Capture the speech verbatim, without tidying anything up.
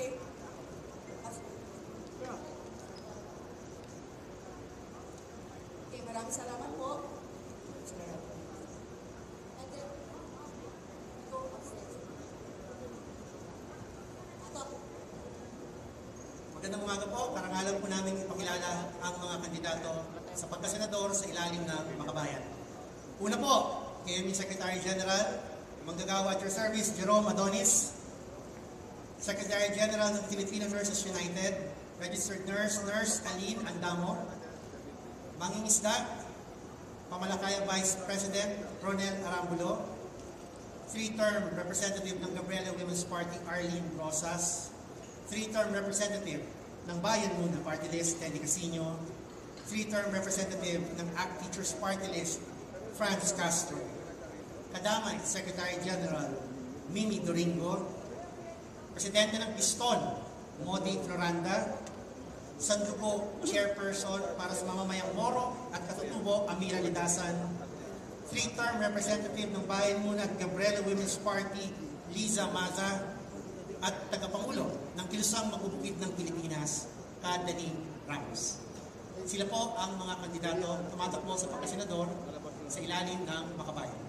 Okay. Okay, maraming salamat po. And then, go upstairs. Ato. Magandang umaga po. Karangalan po namin ipakilala ang mga kandidato sa pagkasenador sa ilalim ng Makabayan. Una po, K M E Secretary General, manggagawa at your service, Jerome Adonis, Secretary General ng Filipino Nurses United, Registered Nurse, Nurse Aline Andamo, Mangingisda, Pamalakaya Vice President, Ronel Arambulo, three-term Representative ng Gabriela Women's Party, Arlene Rosas, three-term Representative ng Bayan Muna Party List, Teddy Casino, three-term Representative ng A C T Teachers Party List, Francis Castro, Kadamay Secretary General, Mimi Doringo, Presidente ng Piston, Modi Floranda, Sandugo Chairperson para sa mamamayang Moro at Katutubo, Amira Lidasan, three-term Representative ng Bayan Muna at Gabriela Women's Party, Liza Maza, at tagapangulo ng Kilusang Magubukid ng Pilipinas, Kadani Ramos. Sila po ang mga kandidato tumatakbo sa pagkasenador sa ilalim ng Makabayan.